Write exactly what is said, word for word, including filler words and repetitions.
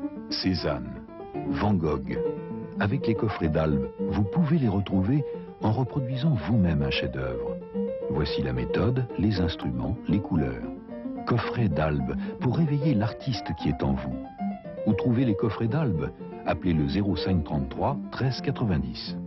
Cézanne, Van Gogh. Avec les coffrets d'Albe, vous pouvez les retrouver en reproduisant vous-même un chef-d'œuvre. Voici la méthode, les instruments, les couleurs. Coffret d'Albe pour réveiller l'artiste qui est en vous. Où trouver les coffrets d'Albe? Appelez le zéro cinq trente-trois treize quatre-vingt-dix.